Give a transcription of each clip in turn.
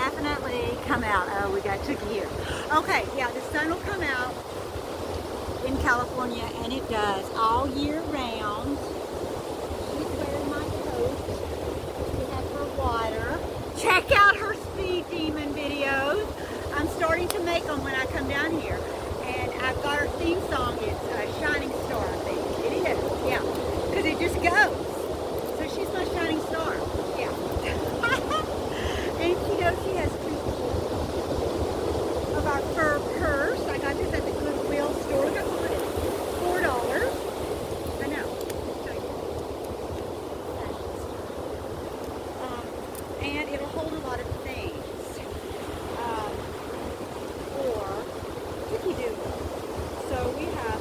definitely come out. Oh, we got Tookie here. Okay, yeah, the sun will come out in California, and it does all year round. She's wearing my coat. We have her water. Check out her Speed Demon videos. I'm starting to make them when I come down here. And I've got her theme song. It's Shining Star, I think. It is, yeah. Because it just goes. So she's my shining star. Yeah. And she knows she has treats of our fur purse. I got this at the Goodwill store. Look how cool it is. $4. I know. And it'll hold a lot of things. Or Tookie Doodle. So we have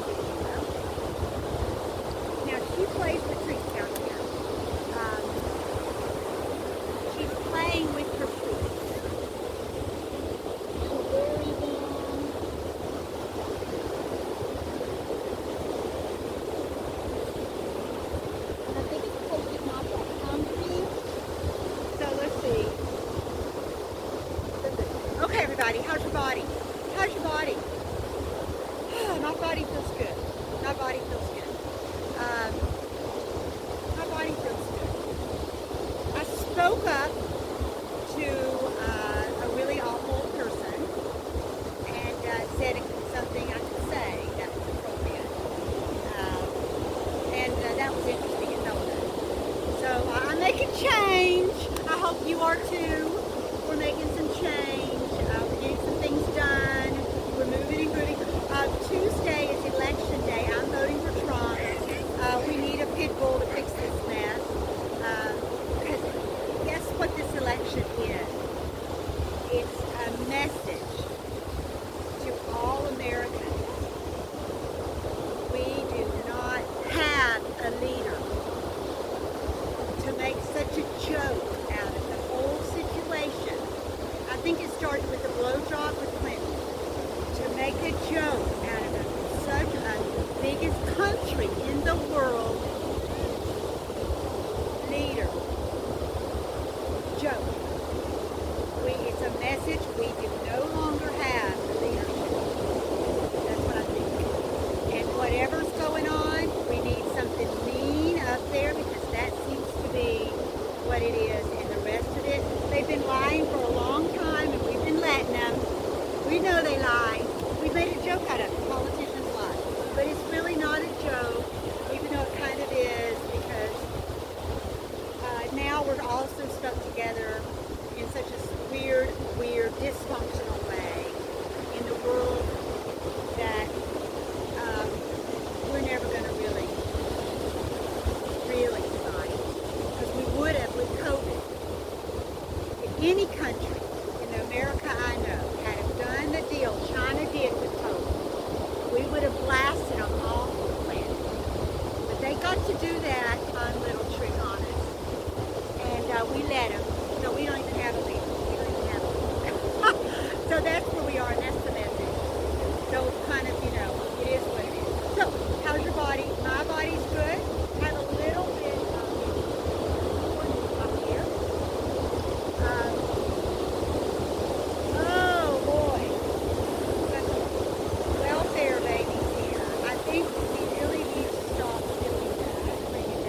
now she plays with treats down here. She's playing with her treats. She'll bury them. And I think it's because she's not that hungry. So let's see. Okay, everybody, how's your body? How's your body? My body feels good. My body feels good. My body feels good. I spoke up to a really awful person and said something I could say that was appropriate. And that was interesting and felt good. So I'm making change. I hope you are too. We're making some change. We're getting some things done. We're moving and grooving. Tuesday is election day. I'm voting for Trump. We need a pit bull to fix this mess. Because guess what this election is? It's a message to all Americans. We do not have a leader to make such a joke out of the whole situation. I think it started with the blowjob with Clinton. To make a joke out of such a biggest country in the world leader. Joke. It's a message we do no longer have the leadership. That's what I think. And whatever's going on, we need something mean up there because that seems to be what it is. And the rest of it, they've been lying for a long time and we've been letting them. We know they lie. We made a joke out of it. Politicians lie. But it's really not a joke, even though it kind of is, because now we're all so stuck together in such a weird, dysfunctional way in the world that we're never going to really fight. Because we would have with COVID. If any country in America I know had done the deal China did with COVID, we would have blasted them off the planet. But they got to do that fun little trick on us. And we let them. So we don't even have a leader. We don't even have a leader. So that's where we are, and that's the message. So kind of, you know, it is what it is. So, how's your body? My body's good. I have a little bit up here. Oh boy. Welfare babies here. I think we really need to stop doing that.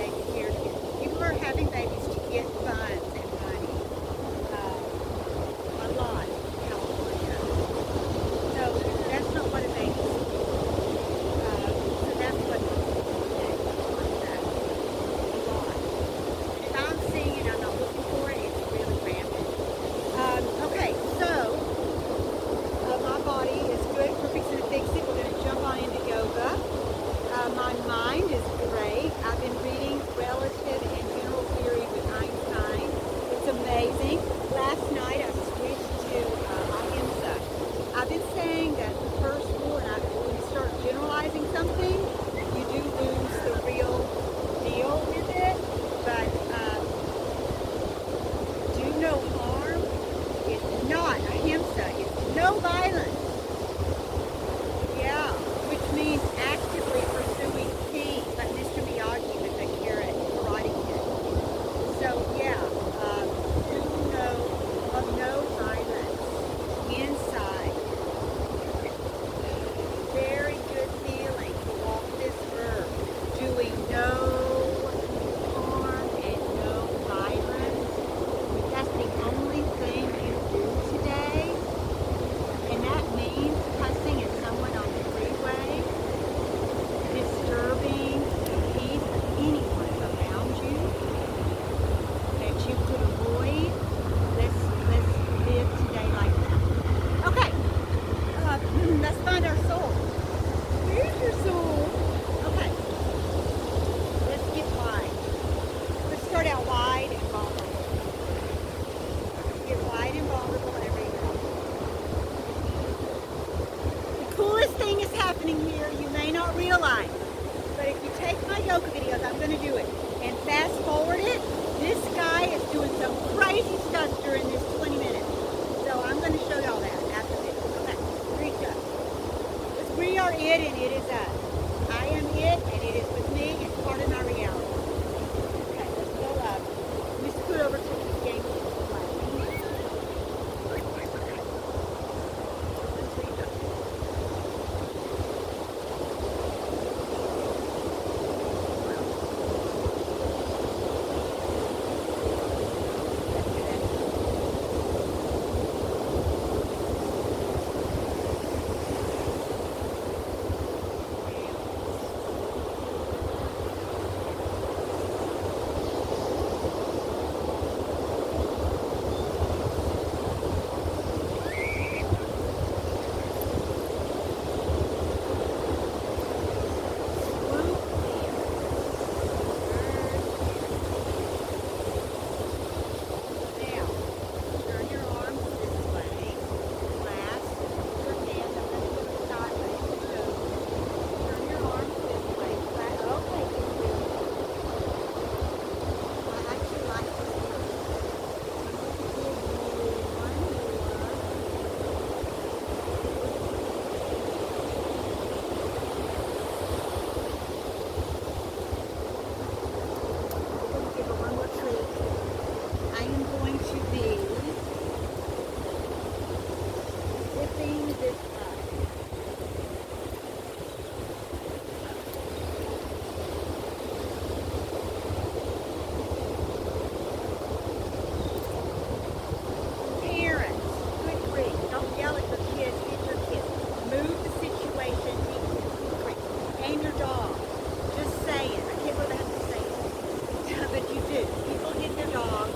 it and it is us. I am it and it is with me. It's part of my reality. Okay, let's go up. Let me scoot over to the game display.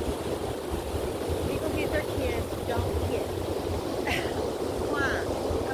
Why?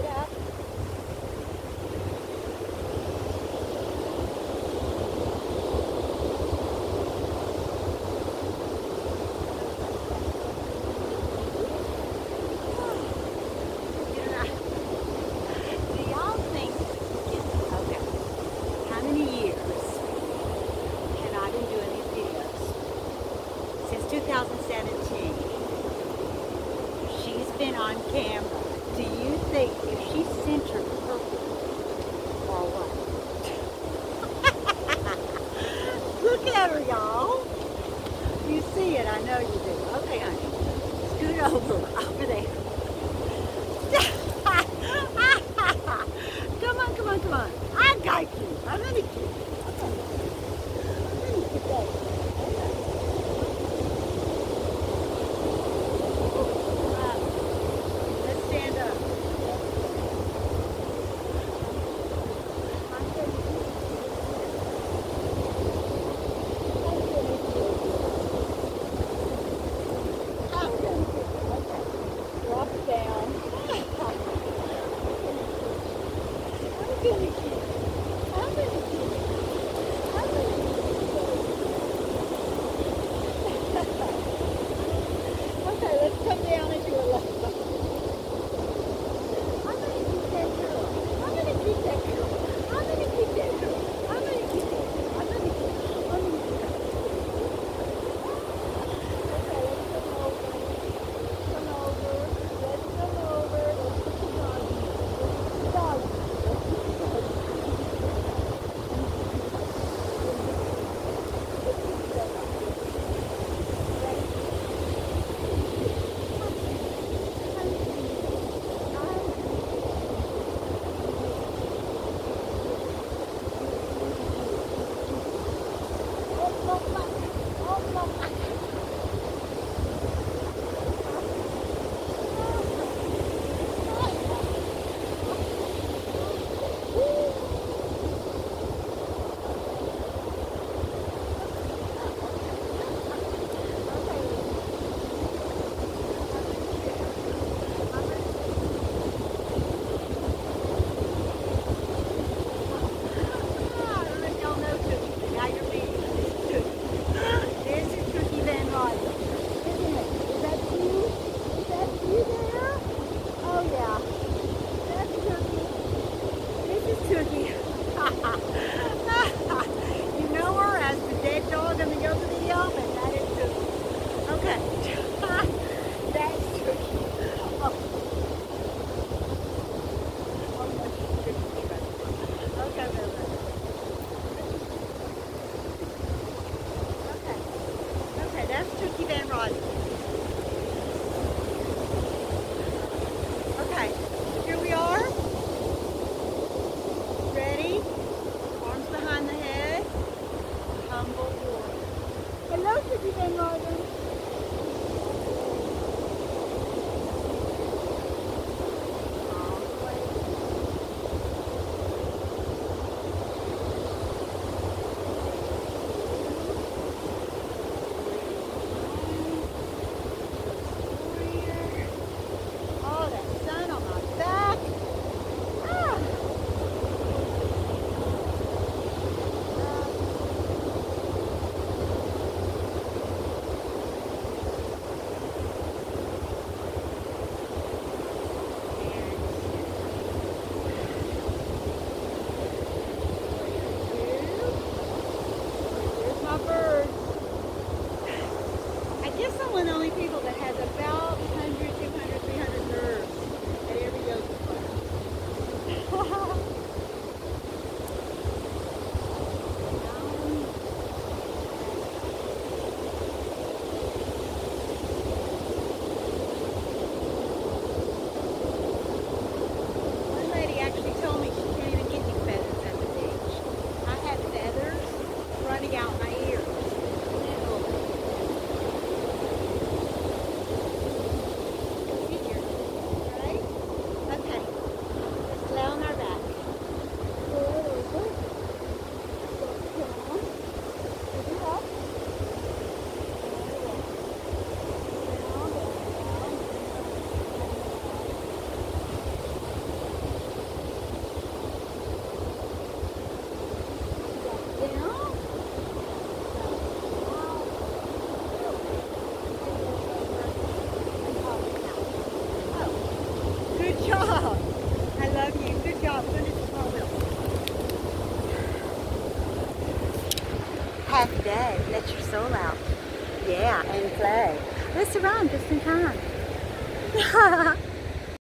it up. Do y'all think, okay, how many years have I been doing these videos? Since 2017. She's been on camera. Do you think if she centered purple or what? Look at her, y'all. You see it, I know you do. Okay, honey. Scoot over there. Come on, come on, come on. I got you. I'm gonna get you. I'm gonna get that. Let's stand up. Drop it down. Okay, let's come down into a level. I'm gonna keep that girl. I'm gonna keep that girl. I'm gonna keep that girl. I'm gonna keep that girl. I'm gonna keep that. Okay, let's come over. Come over. Let's come over. Let's put the dog in. Let's put the dog in. Let's put the dog in. half a day. Let your soul out. Yeah, and play. Let's run just in time.